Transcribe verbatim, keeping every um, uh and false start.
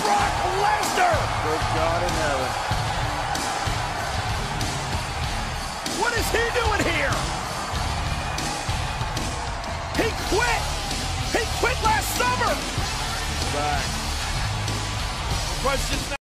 Brock Lesnar! Good God in heaven. What is he doing here? He quit! He quit last summer! Back. Questions now.